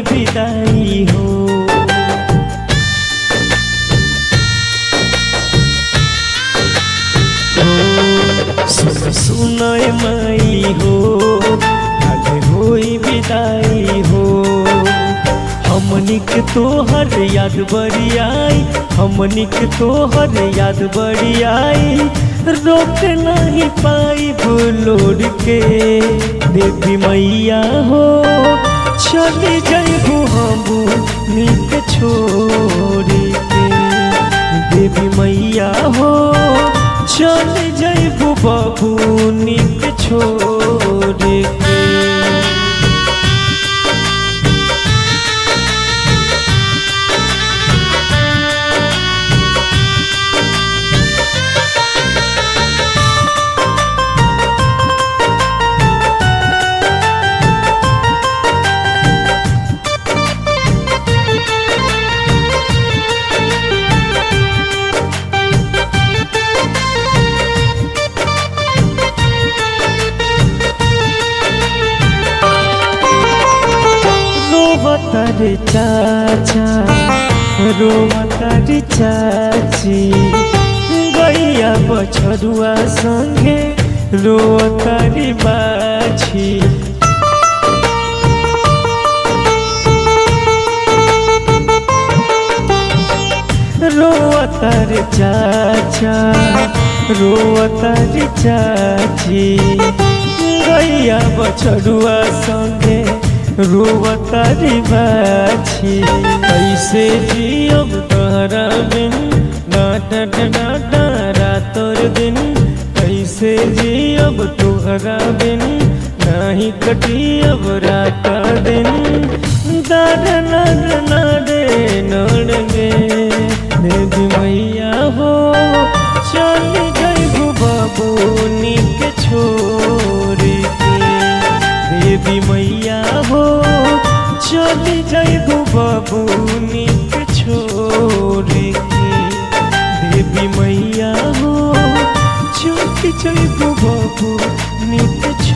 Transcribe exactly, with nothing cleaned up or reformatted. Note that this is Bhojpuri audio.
विदाई हो। सुन सुनाए माई हो आगे होई विदाई हो। हमनिक तोहर याद बड़ी आई, हमनिक तोहर याद बड़ी आई, रोक नहीं पाई बोलोड़ के। देवी मैया हो चली जाइबू हमू नीक छोड़ के। देवी मैया हो चली जाइबू बाबू नीक छोड़ के। रोवतारे चाचा रोवतारे चाची, गैया बछरुआ संगे रोवतारे बाछी। रोवतारे चाचा रोवतारे चाची, गैया बछरुआ संगे रोवतारी बाछी। कैसे जियब तोहरा बिन डाटा डाटा रातोर दिन, कैसे जियब तोहरा बिन नहीं कटियब रात दिन। दार नार नारे नड़गे देवी मैया हो चल जाइबू बाबू नीक छोड़ के। देवी मैया हो चली जाइबू बाबू नीक छोड़ के। देवी मैया हो चली जाइबू बाबू नीक